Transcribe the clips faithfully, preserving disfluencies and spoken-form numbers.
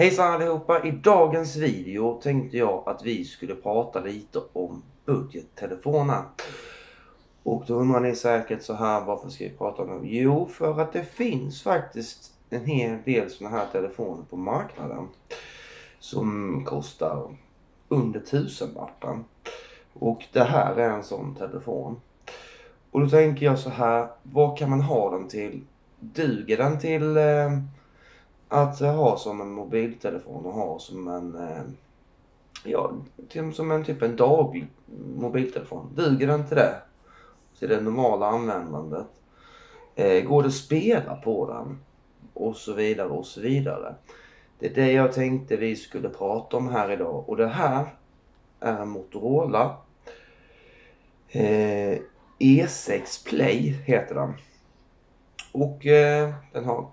Hejsan allihopa, i dagens video tänkte jag att vi skulle prata lite om budgettelefoner. Och då undrar ni säkert så här, varför ska vi prata om dem? Jo, för att det finns faktiskt en hel del sådana här telefoner på marknaden som kostar under tusenlappen. Och det här är en sån telefon. Och då tänker jag så här, vad kan man ha den till? Duger den till eh, att ha som en mobiltelefon och ha som en eh, ja, till, som en typ en daglig mobiltelefon? Duger den till det? Till det normala användandet? Eh, går det att spela på den? Och så vidare och så vidare. Det är det jag tänkte vi skulle prata om här idag. Och det här är en Motorola eh, E sex Play heter den. Och eh, den har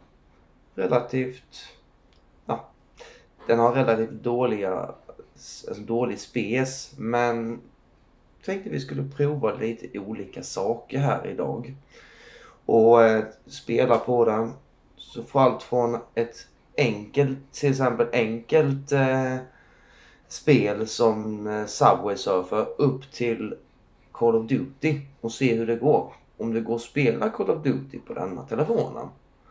relativt ja, den har relativt dåliga alltså dålig spes, men tänkte vi skulle prova lite olika saker här idag och eh, spela på den. Så får allt från ett enkelt, till exempel enkelt eh, spel som eh, Subway Surfer upp till Call of Duty och se hur det går. Om det går att spela Call of Duty på denna telefonen.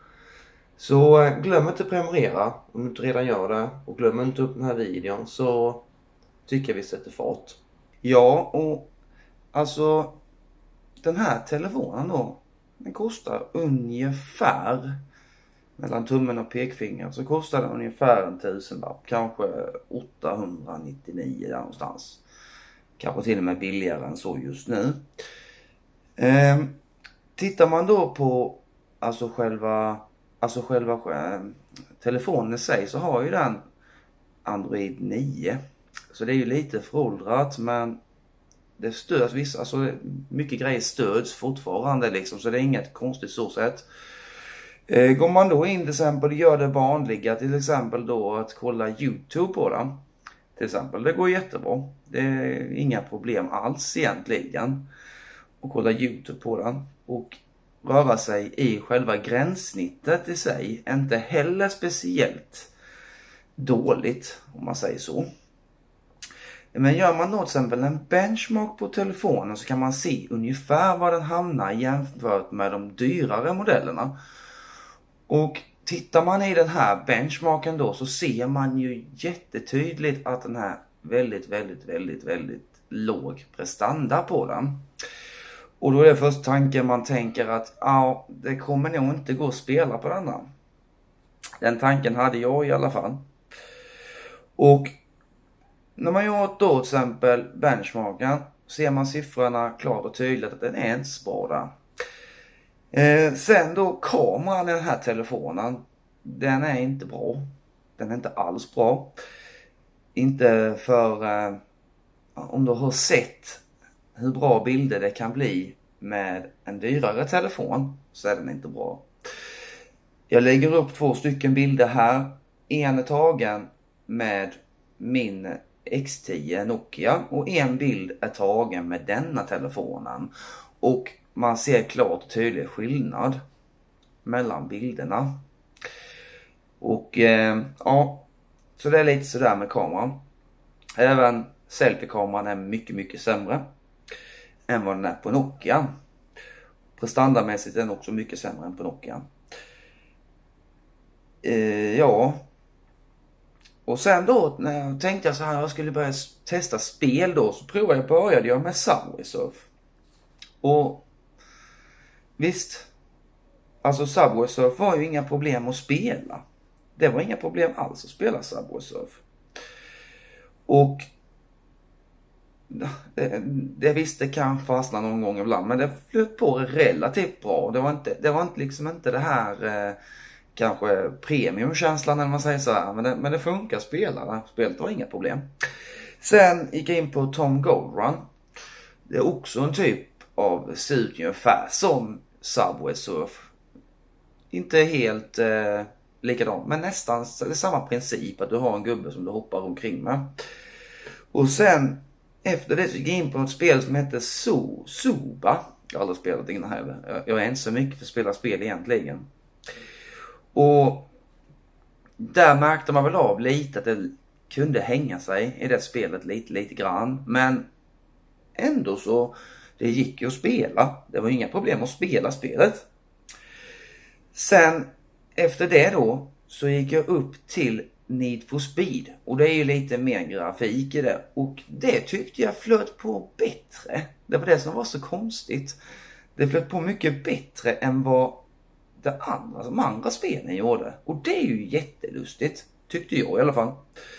Så eh, glöm inte att prenumerera om du inte redan gör det. Och glöm inte upp den här videon, så tycker vi sätter fart. Ja, och alltså den här telefonen då, den kostar ungefär, mellan tummen och pekfingret så kostar den ungefär en tusenlapp. Kanske åttahundranittionio där någonstans. Kanske till och med billigare än så just nu. Eh, tittar man då på alltså själva alltså själva eh, telefonen i sig, så har ju den Android nio. Så det är ju lite föråldrat, men det stöds vissa, alltså mycket grejer stöds fortfarande liksom, så det är inget konstigt så sätt. Eh, går man då in till exempel och gör det vanliga, till exempel då att kolla YouTube på den. Till exempel, det går jättebra. Det är inga problem alls egentligen att kolla YouTube på den. Och röra sig i själva gränssnittet i sig är inte heller speciellt dåligt, om man säger så. Men gör man då till exempel en benchmark på telefonen, så kan man se ungefär var den hamnar jämfört med de dyrare modellerna. Och tittar man i den här benchmarken då, så ser man ju jättetydligt att den här väldigt, väldigt, väldigt, väldigt låg prestanda på den. Och då är det först tanken man tänker att ja, det kommer nog inte gå att spela på denna. Den tanken hade jag i alla fall. Och när man gör då till exempel benchmarken, ser man siffrorna klart och tydligt att den är inte så bra där. Eh, sen då kameran i den här telefonen, den är inte bra. Den är inte alls bra. Inte för eh, om du har sett hur bra bilder det kan bli med en dyrare telefon, så är den inte bra. Jag lägger upp två stycken bilder här. En är tagen med min X tio Nokia och en bild är tagen med denna telefonen. Och man ser klart och tydlig skillnad mellan bilderna. Och eh, ja, så det är lite sådär med kameran. Även selfie-kameran är mycket, mycket sämre än vad den är på Nokia. Prestandamässigt är den också mycket sämre än på Nokia. Eh, ja. Och sen då, när jag tänkte så här, jag skulle börja testa spel då, så provade jag, började jag med Subway Surf. Och visst, alltså Subway Surf var ju inga problem att spela. Det var inga problem alls att spela Subway Surf. Och det, det visst, det kan fastna någon gång ibland, men det flöt på relativt bra. Det var inte, det var inte liksom inte det här eh, kanske premiumkänslan eller man säger så här, men det, men det funkar spela. Spelet var inga problem. Sen gick jag in på Tom Gold Run. Det är också en typ av sut ungefär som Subway Surf. Inte helt eh, likadant, men nästan det är samma princip, att du har en gubbe som du hoppar omkring med. Och sen efter det så gick jag in på ett spel som heter so Suba. Jag har aldrig spelat innan heller. Jag är inte så mycket för att spela spel egentligen. Och där märkte man väl av lite att det kunde hänga sig i det spelet lite, lite grann. Men ändå så, det gick ju att spela. Det var inga problem att spela spelet. Sen efter det då så gick jag upp till Need for Speed. Och det är ju lite mer grafik i det. Och det tyckte jag flöt på bättre. Det var det som var så konstigt. Det flöt på mycket bättre än vad det andra, de andra spelen gjorde. Och det är ju jättelustigt. Tyckte jag i alla fall.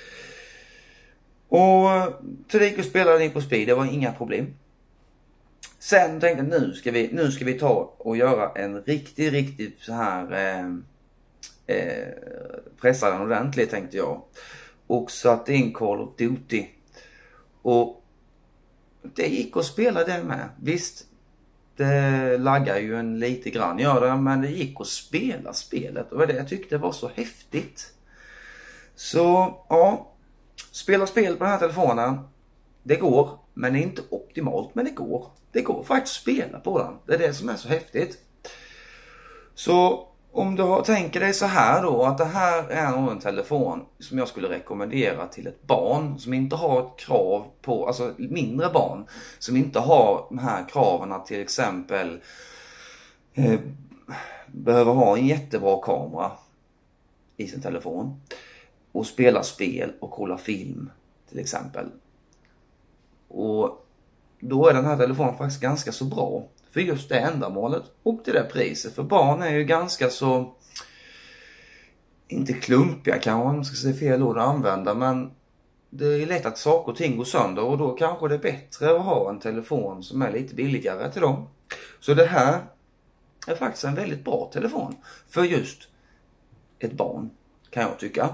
Och så det gick och spelade Need for Speed. Det var inga problem. Sen tänkte jag nu ska vi, nu ska vi ta och göra en riktigt, riktigt så här eh, eh, pressa den ordentligt, tänkte jag. Och satte in Call of Duty. Och det gick att spela det med. Visst, det laggar ju en lite grann, gör det, men det gick att spela spelet. Och det jag tyckte var så häftigt. Så ja, spela spel på den här telefonen. Det går, men det är inte optimalt, men det går. Det går faktiskt att spela på den. Det är det som är så häftigt. Så om du tänker dig så här då, att det här är nog en telefon som jag skulle rekommendera till ett barn som inte har ett krav på, alltså mindre barn som inte har de här kraven att till exempel eh, behöver ha en jättebra kamera i sin telefon och spela spel och kolla film till exempel. Och då är den här telefonen faktiskt ganska så bra för just det ändamålet och det där priset. För barn är ju ganska så, inte klumpiga kanske man ska säga fel ord att använda, men det är lätt att saker och ting går sönder och då kanske det är bättre att ha en telefon som är lite billigare till dem. Så det här är faktiskt en väldigt bra telefon för just ett barn, kan jag tycka.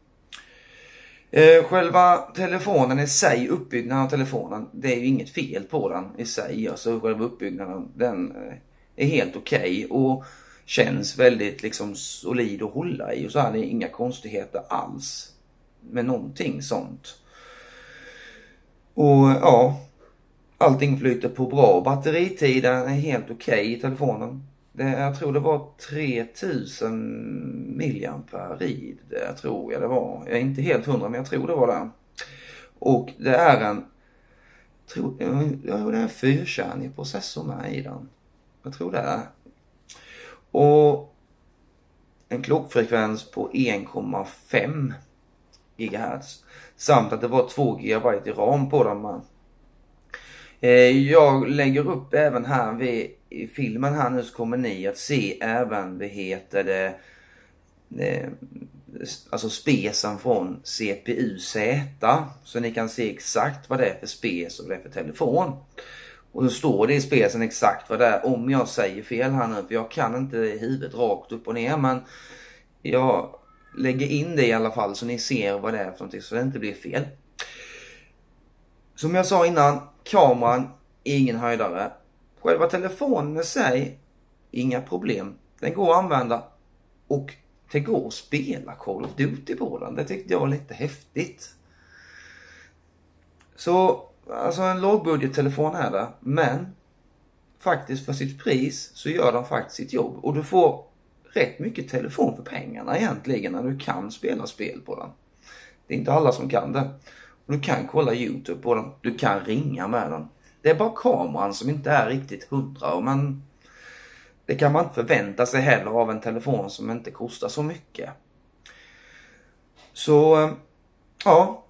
Själva telefonen i sig, uppbyggnaden av telefonen, det är ju inget fel på den i sig. Alltså själva uppbyggnaden, den är helt okej okay och känns väldigt liksom solid att hålla i. Och så är det inga konstigheter alls med någonting sånt. Och ja, allting flyter på bra. Batteritiden är helt okej okay i telefonen. Det, jag tror det var tre tusen milliampere, det tror jag det var. Jag är inte helt hundra, men jag tror det var det. Och det är en, tror, ja, det är en fyrkärnig processor med i den. Jag tror det är. Och en klockfrekvens på en komma fem gigahertz. Samt att det var två gigabyte i ram på den med. Jag lägger upp även här vid i filmen här nu, så kommer ni att se även, vad heter det, eh, alltså spesen från C P U Z, så ni kan se exakt vad det är för spes och vad det är för telefon. Och så står det i spesen exakt vad det är, om jag säger fel här nu, för jag kan inte i huvudet rakt upp och ner, men jag lägger in det i alla fall så ni ser vad det är för någonting, så det inte blir fel. Som jag sa innan, kameran, ingen höjdare. Själva telefonen i sig, inga problem. Den går att använda och det går att spela Call of Duty på den. Det tyckte jag var lite häftigt. Så, alltså en lågbudgettelefon är det. Men faktiskt för sitt pris så gör den faktiskt sitt jobb. Och du får rätt mycket telefon för pengarna egentligen när du kan spela spel på den. Det är inte alla som kan det. Du kan kolla YouTube på den. Du kan ringa med den. Det är bara kameran som inte är riktigt hundra. Men det kan man inte förvänta sig heller av en telefon som inte kostar så mycket. Så ja.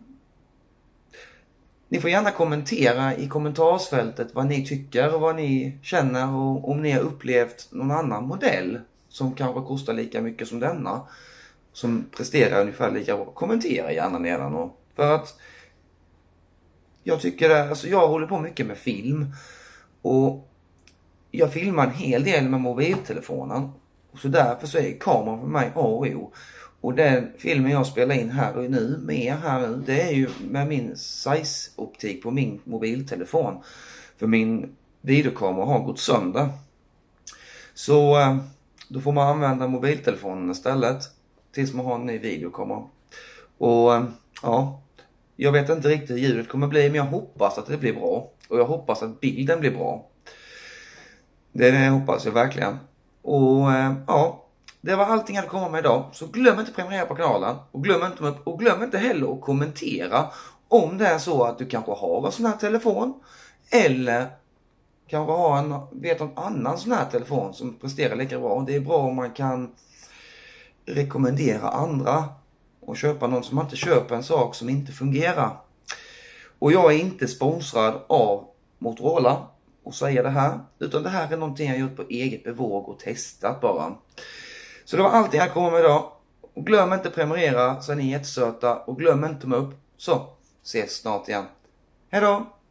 Ni får gärna kommentera i kommentarsfältet vad ni tycker och vad ni känner. Och om ni har upplevt någon annan modell som kanske kostar lika mycket som denna. Som presterar ungefär lika bra. Kommentera gärna nedan. Och för att jag tycker det, alltså jag håller på mycket med film och jag filmar en hel del med mobiltelefonen. Så därför så är kameran för mig A och O. Och den filmen jag spelar in här och nu, med här nu, det är ju med min size-optik på min mobiltelefon. För min videokamera har gått sönder. Så då får man använda mobiltelefonen istället tills man har en ny videokamera. Och ja, jag vet inte riktigt hur ljudet kommer bli, men jag hoppas att det blir bra. Och jag hoppas att bilden blir bra. Det hoppas jag verkligen. Och ja, det var allting jag hade kommit med idag. Så glöm inte att prenumerera på kanalen. Och glöm inte, och glöm inte heller att kommentera om det är så att du kanske har en sån här telefon. Eller kanske har en, vet en annan sån här telefon som presterar lika bra. Det är bra om man kan rekommendera andra och köpa någon som inte köper en sak som inte fungerar. Och jag är inte sponsrad av Motorola och säger det här, utan det här är någonting jag gjort på eget bevåg och testat bara. Så det var allt jag kom med idag. Och glöm inte att prenumerera så är ni jättesöta, och glöm inte med upp, så ses snart igen. Hej då!